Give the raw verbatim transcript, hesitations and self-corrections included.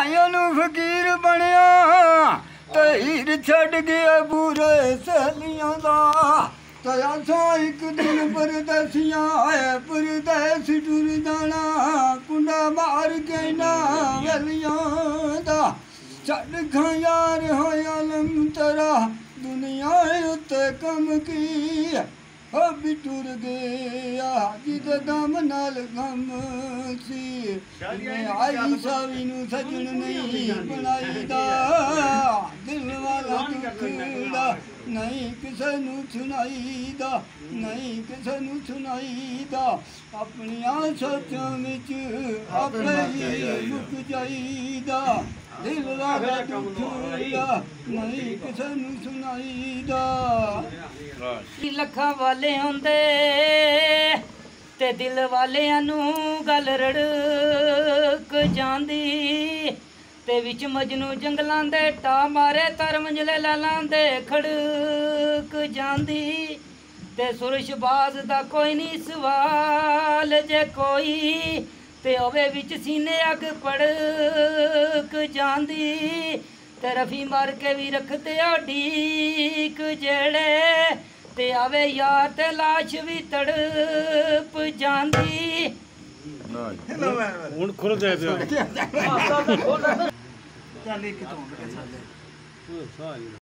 माया नू फकीर बनया ते हीर छड़ गया बुरे सहेलियां दा ते असां एक दिन परदेसियां आए परदेस टुर जाना कुंडा मार के ना वेलियां दा छड़ खां यार होया लम तेरा दुनिया उत्ते कम की अभी टुर गया जिदे दम नाल गम सी मैं आई सावी नू सजन नहीं बनाई दा दिल वाला दुखड़ा नहीं किसे नू सुनाई दा नहीं किसे नू सुनाई दा अपनियां सोचां विच आपे ही मुक जाईदा दिल वाला दुखड़ा नहीं किसे नू सुनाई दा लखा वाले होंदे ते दिल वालियां नू गल रड़क जांदी ते विच मजनू जंगलां दे टा मारे तर मंजले लालां दे खड़क जांदी ते सुरशबाज दा कोई नहीं सवाल जे कोई ते ओवे विच सीने अग पड़क जांदी ते रफी मार के भी रखते उड़ीक जेड़े ते आवे यार ते लाश भी तड़प जांदी हुण खुल जाए पिया